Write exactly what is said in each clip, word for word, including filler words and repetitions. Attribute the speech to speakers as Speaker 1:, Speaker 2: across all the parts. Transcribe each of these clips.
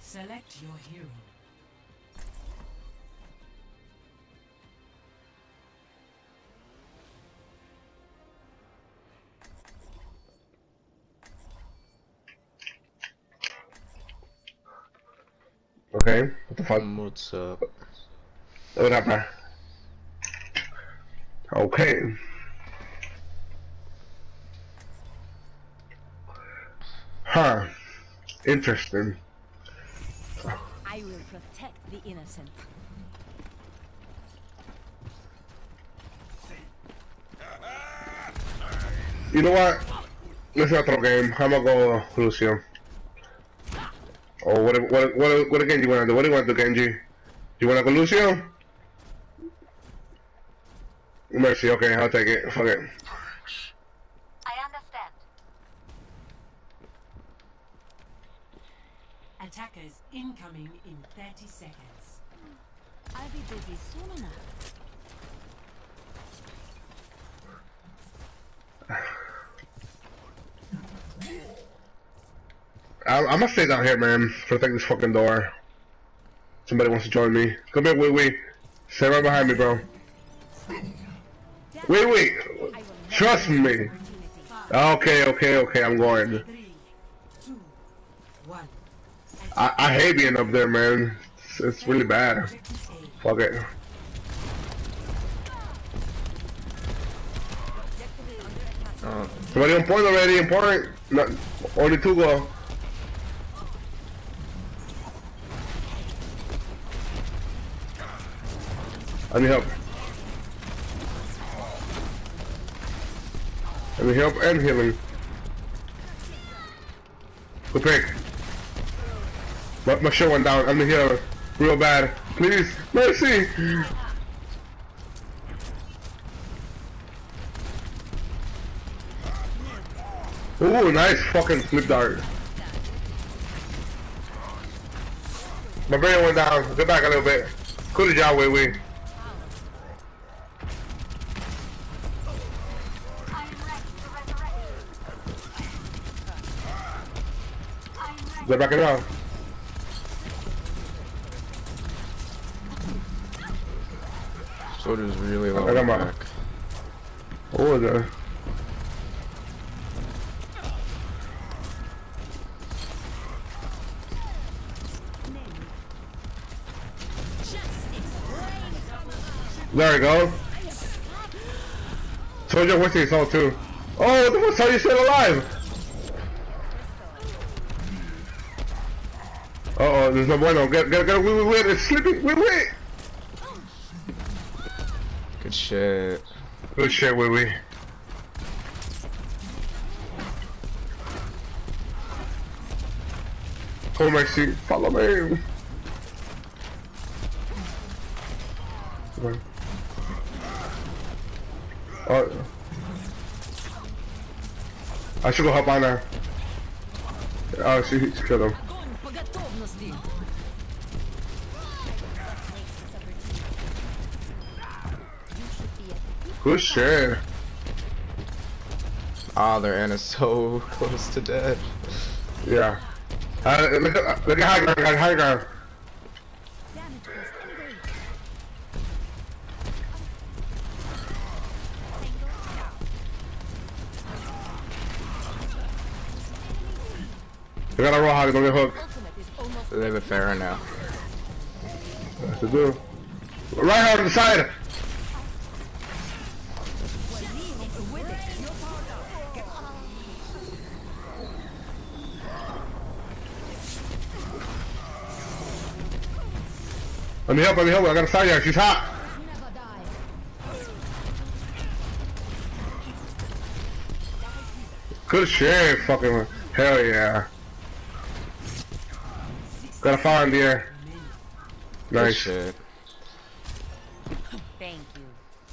Speaker 1: Select your hero.
Speaker 2: Okay, what the fuck?
Speaker 3: What's up?
Speaker 2: What happened? Okay. Huh. Interesting.
Speaker 4: I will protect the innocent.
Speaker 2: You know what? Let's not throw game. I'm gonna go Lucio. Oh, what, what, what, what again do you want to do? What do you want to do, Genji? Do you want to go Lucio? Mercy, okay, I'll take it. Fuck it.
Speaker 4: I understand.
Speaker 1: Attackers incoming in thirty seconds.
Speaker 4: I'll be busy soon enough.
Speaker 2: I'm, I'm gonna stay down here, man. Protect this fucking door. Somebody wants to join me. Come here, wait, wait. Stay right behind me, bro. Wait, wait. Trust me. Okay, okay, okay. I'm going.
Speaker 1: Three, two, one.
Speaker 2: I, I hate being up there, man. It's, it's really bad. Fuck it.
Speaker 3: Oh,
Speaker 2: Somebody on point already. On point. Not, only two go. I need help. I need help and healing. Good pick. My, my shirt went down. I'm the healer. Real bad. Please. Mercy. Ooh, nice fucking flip dart. My brain went down. Get back a little bit. Good job, Wei Wei. Get back it up.
Speaker 3: Soldier's really low
Speaker 2: I got my-
Speaker 3: back.
Speaker 2: Oh, the. There we go. Soldier wasting his ult too. Oh, the fuck are you still alive? Uh oh, there's no bueno. Get, get, get, wait, wait, wait, it's slipping. Wait, wait.
Speaker 3: Good shit.
Speaker 2: Good shit, wait, wait. Oh, Maxi, follow me. Oh, I should go help on her. Oh, she, she killed him. Good shit.
Speaker 3: Ah, their Anna is so close to dead.
Speaker 2: Yeah. Uh, look at look at high ground, high high ground. We got a raw hog, don't get hooked.
Speaker 3: They have a Pharah now.
Speaker 2: That's to do. Right here on the side. Let me help, let me help. I got a side here. She's hot. Good shit, fucking. Hell yeah. Got a fire in the air.
Speaker 3: Good
Speaker 2: Nice.
Speaker 3: shit.
Speaker 4: Thank you.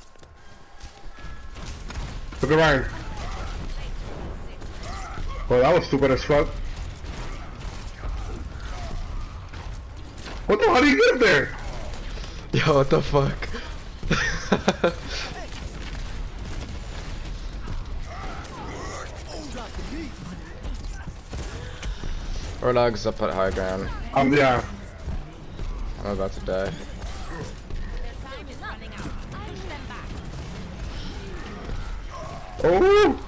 Speaker 2: Look at Ryan. Well, that was stupid as fuck. What the hell did you get up there?
Speaker 3: Yo, what the fuck? Warlog's up at high ground.
Speaker 2: Um, yeah.
Speaker 3: I'm about to die.
Speaker 4: Time is running out. Push them back.
Speaker 2: Oh!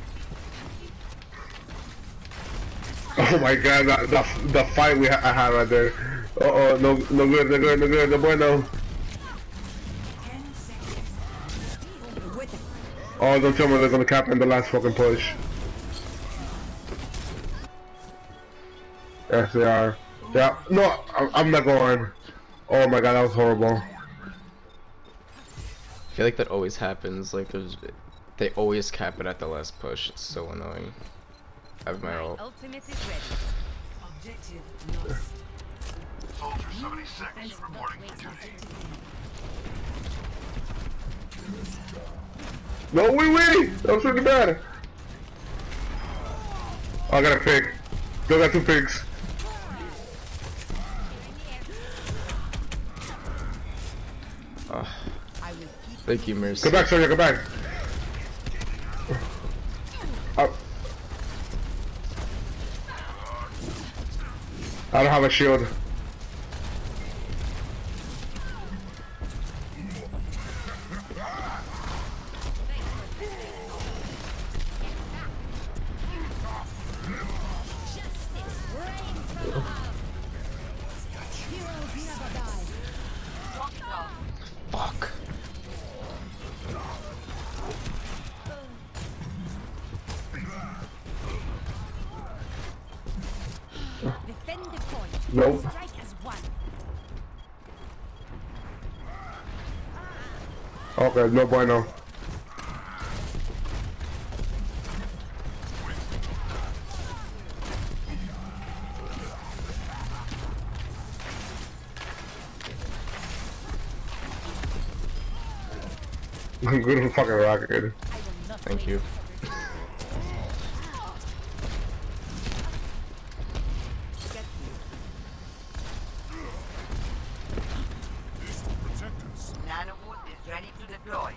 Speaker 2: Oh my god, that, the, the fight we ha I had right there. Uh oh, no, no good, no good, no good, no bueno.
Speaker 1: ten seconds.
Speaker 2: Oh, don't tell me they're gonna cap in the last fucking push. Yes, they are. Yeah, no, I'm, I'm not going. Oh my god, that was horrible.
Speaker 3: I feel like that always happens. Like there's, they always cap it at the last push. It's so annoying. I have my ult.
Speaker 4: Ultimate is ready.
Speaker 1: Objective lost.
Speaker 5: Soldier seventy-six reporting for duty.
Speaker 2: No, wait, wait! That was really bad. Oh, I got a pig. Still got two pigs.
Speaker 3: Oh,
Speaker 4: I will keep
Speaker 3: thank you, Mercy.
Speaker 2: Come back, Sonya, come back. Oh. I don't have a shield.
Speaker 3: Fuck.
Speaker 4: defend the point.
Speaker 2: Nope.
Speaker 4: Strike as one.
Speaker 2: Okay, no bueno. I'm good for fucking rocket.
Speaker 4: I will not
Speaker 3: Thank
Speaker 4: waste
Speaker 3: you.
Speaker 4: Get you.
Speaker 5: Nanowood is ready to deploy.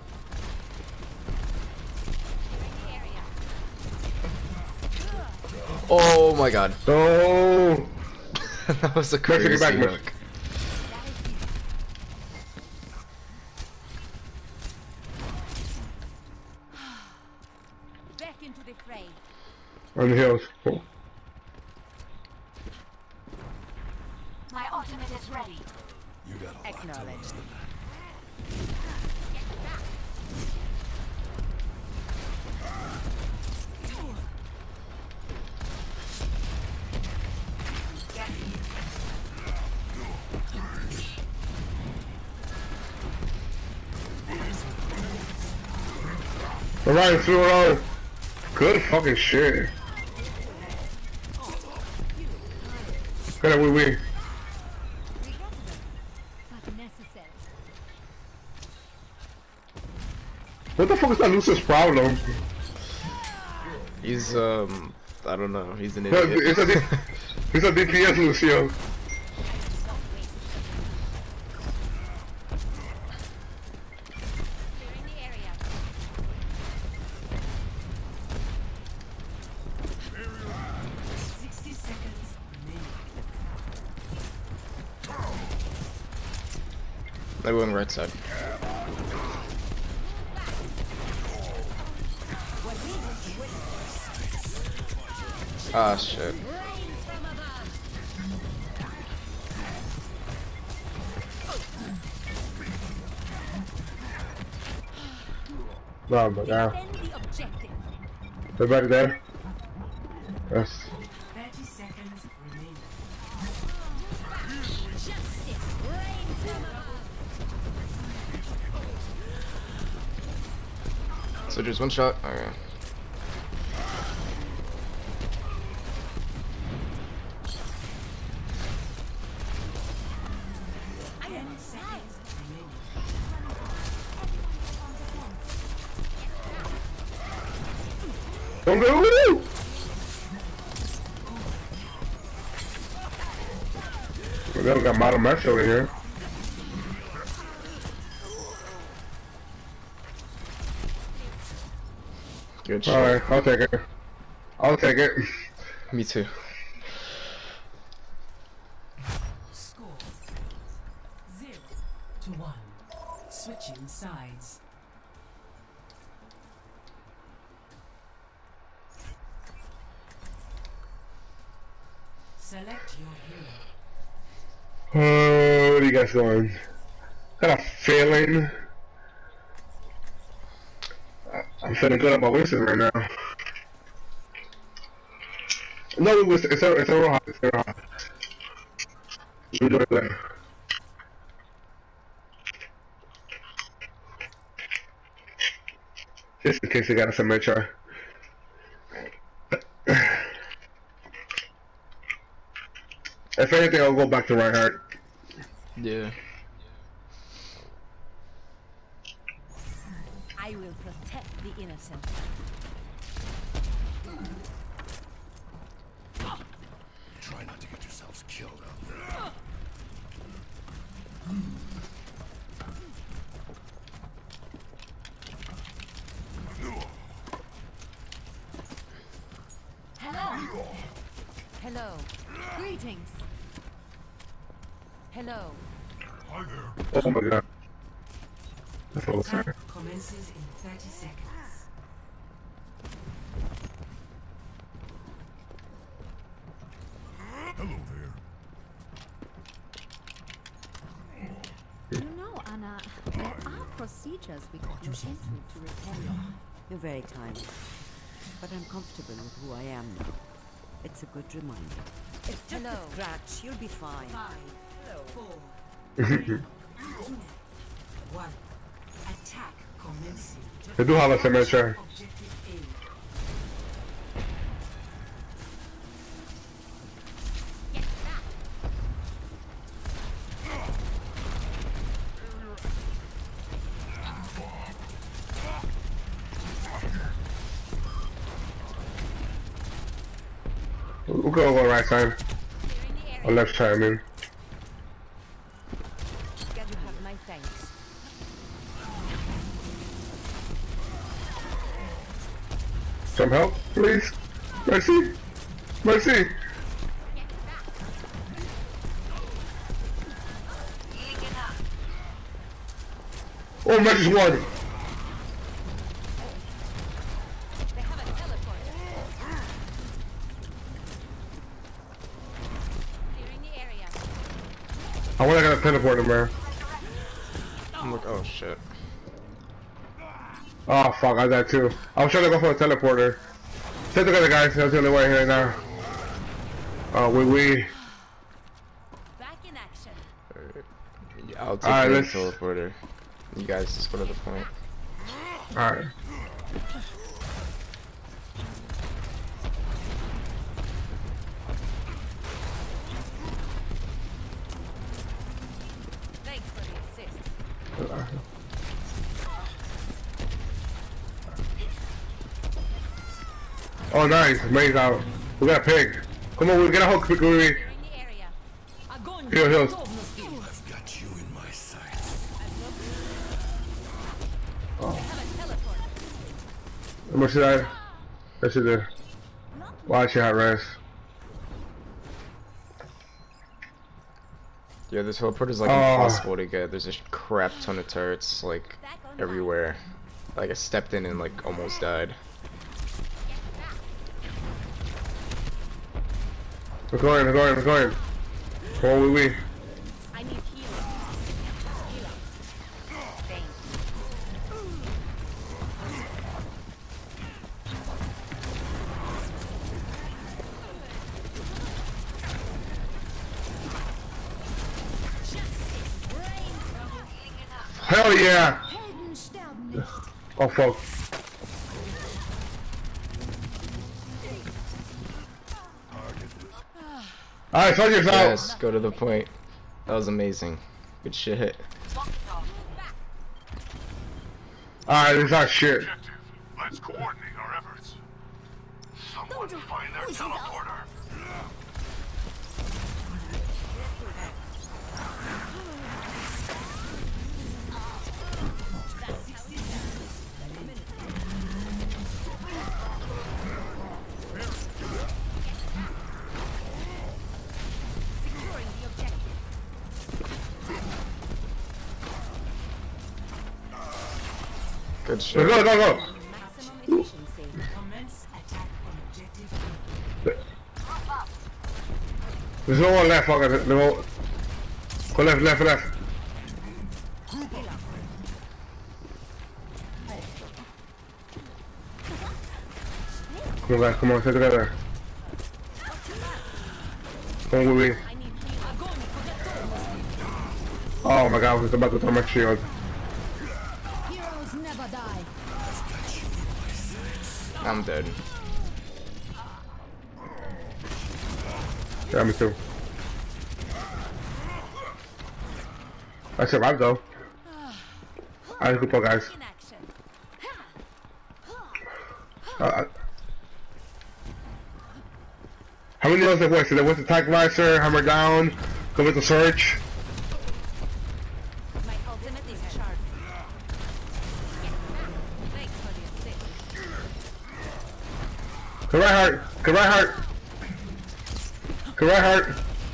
Speaker 3: Oh my god.
Speaker 2: No.
Speaker 3: That was a
Speaker 2: Mercy,
Speaker 3: crazy
Speaker 2: get back, Mercy.
Speaker 3: hook.
Speaker 4: Back into the fray.
Speaker 2: On the hills. Cool.
Speaker 4: My ultimate is ready. Acknowledge.
Speaker 2: Alright, through it all. Good fucking shit. Good, we win.
Speaker 4: But necessary.
Speaker 2: What the fuck is that Lucius problem?
Speaker 3: He's um, I don't know. He's an
Speaker 2: No,
Speaker 3: idiot.
Speaker 2: it's a, D it's a D P S, Lucio.
Speaker 4: Clearing the area.
Speaker 1: sixty seconds remaining.
Speaker 3: They're going right side. Ah shit.
Speaker 2: No, but now.
Speaker 4: Defend the objective.
Speaker 2: They're back there. Yes.
Speaker 1: thirty seconds remaining.
Speaker 4: Justice reigns from above.
Speaker 3: So just one shot. Okay.
Speaker 1: ten seconds remaining.
Speaker 2: Don't go! Woo! We don't got Model Max over here.
Speaker 3: Good shot.
Speaker 2: Alright, I'll take it. I'll take it.
Speaker 3: Me too.
Speaker 1: sides. Select your hero.
Speaker 2: Uh, what are you guys going? Got a feeling. I'm feeling good about Winston right now. No, it was, it's a, it's a rock, it's a rock. You do it later. Just in case they got us a metro. If anything, I'll go back to Reinhardt.
Speaker 3: Yeah.
Speaker 4: I will protect the innocent.
Speaker 5: Try not to get yourselves killed out there.
Speaker 4: Hello. Hello. Greetings. Hello.
Speaker 5: Hi there.
Speaker 2: Oh my god. That's what I was saying.
Speaker 1: Attack commences in thirty seconds.
Speaker 5: Hello there.
Speaker 6: You know, Anna, there are procedures we could look into to repair you.
Speaker 7: You're very kind, but I'm comfortable with who I am now. It's a good reminder. It's just
Speaker 4: Hello.
Speaker 7: a scratch. You'll be fine.
Speaker 1: Five, four, three, two, one. Attack commencing.
Speaker 2: They do have a cemetery.
Speaker 1: Objective A.
Speaker 2: We'll go over right side. Or left side, I mean.
Speaker 4: Can you have my thanks?
Speaker 2: Some help, please. Mercy. Mercy. Oh, Mercy's one.
Speaker 4: They have a teleport. Clearing the area.
Speaker 2: I wanna get a teleporter, man.
Speaker 3: I'm like, oh shit.
Speaker 2: Oh fuck, I died too. I was trying to go for a teleporter. Stay together, guys. That's the only way here now. Oh, we we.
Speaker 4: Back in action.
Speaker 3: Alright. Yeah, I'll take
Speaker 2: Alright,
Speaker 3: the
Speaker 2: let's-
Speaker 3: teleporter. You guys just go to the point.
Speaker 2: All right.
Speaker 4: Thanks for the assist.
Speaker 2: Oh, nice. Maze out. We got a pig. Come on, we get a hook. Quick, we.
Speaker 4: Clearing the area.
Speaker 2: Heal, heal.
Speaker 5: I've got you in my sights.
Speaker 4: They have a teleport.
Speaker 2: How much did I? Yes, you did. Watch your hot res.
Speaker 3: Yeah, this teleport is like
Speaker 2: Oh.
Speaker 3: impossible to get. There's a crap ton of turrets like
Speaker 4: Back on
Speaker 3: everywhere. Like I stepped in and like almost died.
Speaker 2: We're going, we're going, we're going. Come on, we we.
Speaker 4: I need healing. Heal up. Thank you.
Speaker 2: Hell yeah! Oh fuck. Alright, soldier's out!
Speaker 3: Yes, go to the point. That was amazing. Good shit.
Speaker 2: Alright, this is our shit.
Speaker 5: Objective. Let's coordinate our efforts. Someone find their teleporter.
Speaker 4: Securing the objective.
Speaker 3: Good
Speaker 2: Let's
Speaker 3: shit.
Speaker 2: go, go, go.
Speaker 4: Maximum efficiency.
Speaker 1: Commence attack on objective.
Speaker 2: There's no one left, fuck it. No. Go left, left, left. Come on, guys, come on, stay together. Come on, Wee.
Speaker 4: I need healing.
Speaker 2: Oh my god, I was about to throw my shield.
Speaker 6: Heroes never die.
Speaker 3: I'm dead.
Speaker 2: Yeah, me too. I survived though. Alright, good pull, guys.
Speaker 4: In action.
Speaker 2: Uh, how many of those there was? So there was attack visor, hammer down, go with the search.
Speaker 4: My ultimate is charged. Thanks for the assist.
Speaker 2: Go right heart, go right heart. Go right heart.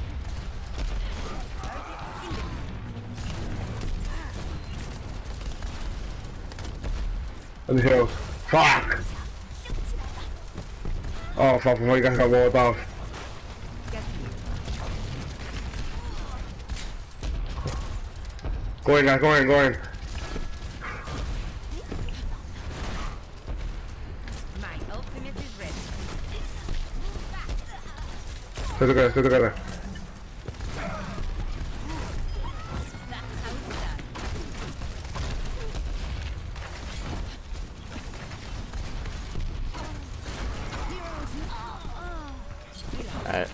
Speaker 2: On the hills. Fuck! Oh fuck, you guys got walled off. Go in guys, go in, go in.
Speaker 4: My ultimate is ready.
Speaker 2: Stay together, stay together.
Speaker 4: That's how it's done.
Speaker 3: Alright.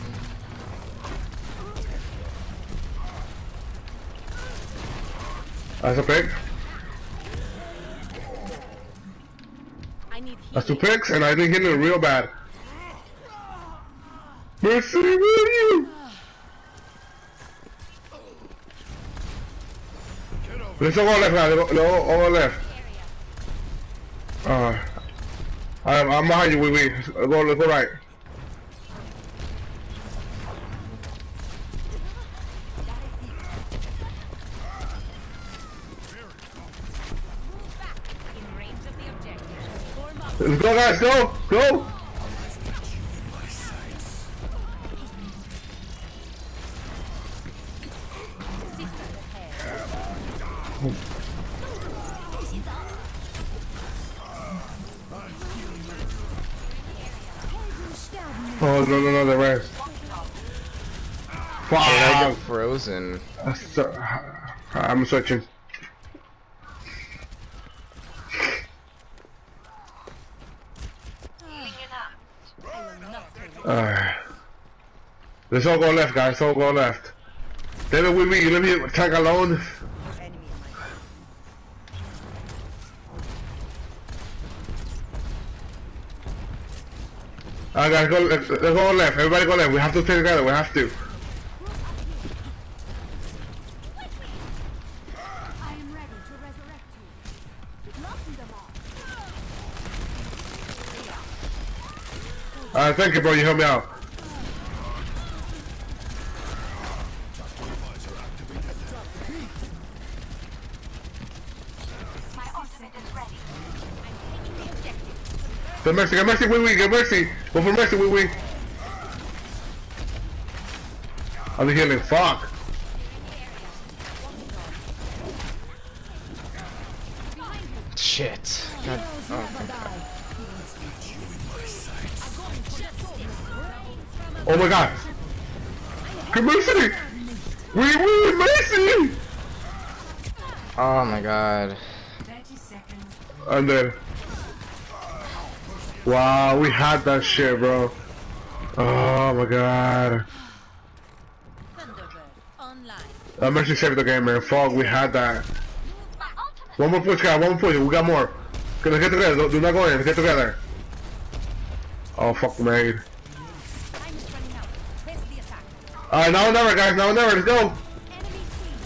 Speaker 2: That's a pick.
Speaker 4: I need
Speaker 2: That's two
Speaker 4: healing.
Speaker 2: picks, and I think hitting it real bad. Mercy, where are you? Let's all go left now, let's go all go left. Uh, I'm, I'm behind you, wee wee. Let's go, let's go right.
Speaker 4: In range of the objective. Form up.
Speaker 2: Let's go guys, go, go! Oh no no no, the rest.
Speaker 3: How did I
Speaker 2: Fuck!
Speaker 3: get frozen?
Speaker 2: I'm switching. Alright. Let's all go left, guys. Let's all go left. David, with me. You let me attack alone. Alright, guys. Go. Let's, let's go left. Everybody go left. We have to stay together. We have to.
Speaker 6: I am ready to resurrect you. Blossom them all.
Speaker 2: Alright, thank you, bro. You helped me out. Get Mercy, get Mercy, wee wee, get Mercy. Go for Mercy, wee wee. I'm healing. Fuck.
Speaker 3: Shit. God.
Speaker 6: Heroes
Speaker 3: Oh.
Speaker 6: never die.
Speaker 2: Oh my god. Get Mercy. Wee wee, Mercy.
Speaker 3: Oh my god.
Speaker 1: thirty seconds.
Speaker 2: I'm dead. Wow, we had that shit, bro. Oh my god.
Speaker 4: Thunderbird online.
Speaker 2: That Mercy saved the game, man. Fuck, we had that. One more push, guys. One more push. We got more. Let's get together. Do, do not go in. Let's get together. Oh, fuck, man.
Speaker 4: Time is running out. Press the attack.
Speaker 2: Alright, now or never, guys. Now or never. Let's go.
Speaker 4: Enemy seen.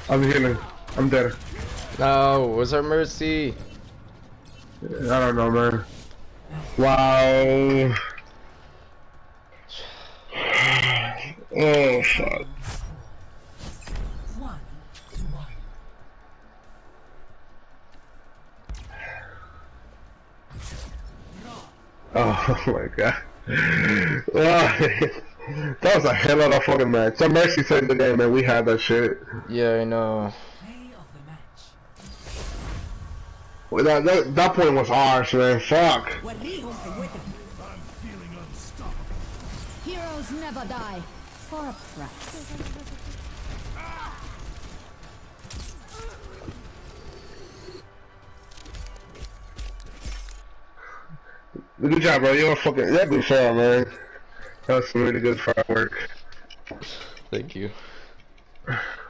Speaker 2: I'm healing. I'm dead.
Speaker 3: No, was our mercy?
Speaker 2: I don't know, man. Wow. Oh, fuck.
Speaker 1: One to one.
Speaker 2: Oh my god. That was a hell of a fucking match. That Mercy saved the game, man. We had that shit.
Speaker 3: Yeah, I know.
Speaker 1: Play of the match.
Speaker 2: Well, that, that, that point was harsh, man. Fuck.
Speaker 5: I'm feeling unstoppable.
Speaker 6: Heroes never die. For a price.
Speaker 2: Good job, bro. You're fucking. That was fun, man. That was some really good firework.
Speaker 3: Thank you.